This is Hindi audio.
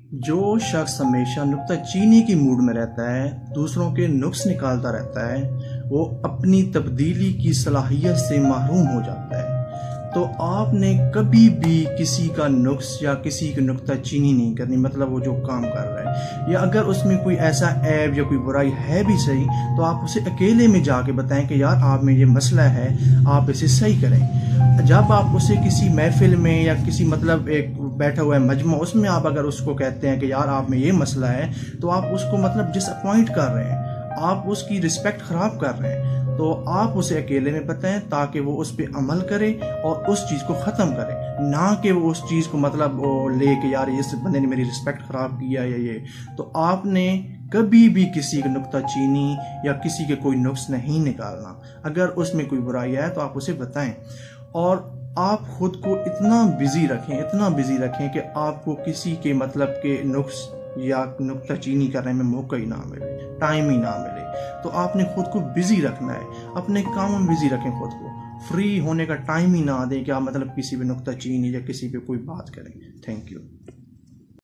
जो शख्स हमेशा नुक्ताचीनी की मूड में रहता है, दूसरों के नुक्स निकालता रहता है, वो अपनी तब्दीली की सलाहियत से महरूम हो जाता है। तो आपने कभी भी किसी का नुक्स या किसी की नुक्ताचीनी नहीं करनी, मतलब वो जो काम कर रहा है, या अगर उसमें कोई ऐसा ऐब या कोई बुराई है भी सही, तो आप उसे अकेले में जाके बताएं कि यार आप में ये मसला है, आप इसे सही करें। जब आप उसे किसी महफिल में या किसी मतलब एक बैठा हुआ है मजमा, उसमें आप अगर उसको कहते हैं कि यार आप में ये मसला है, तो आप उसको मतलब डिसअपॉइंट कर रहे हैं, आप उसकी रिस्पेक्ट खराब कर रहे हैं। तो आप उसे अकेले में बताएं ताकि वो उस पर अमल करे और उस चीज़ को ख़त्म करे, ना कि वो उस चीज़ को मतलब ले के यार इस बंदे ने मेरी रिस्पेक्ट खराब किया या ये। तो आपने कभी भी किसी की नुक्ताचीनी या किसी के कोई नुक्स नहीं निकालना। अगर उसमें कोई बुराई है तो आप उसे बताएं, और आप खुद को इतना बिजी रखें कि आपको किसी के मतलब के नुक्स या नुक्ताचीनी करने में मौका ही ना मिले, टाइम ही ना मिले। तो आपने खुद को बिजी रखना है, अपने काम में बिजी रखें खुद को, फ्री होने का टाइम ही ना दें कि आप मतलब किसी पे नुक्ताचीनी या किसी पे कोई बात करें। Thank you.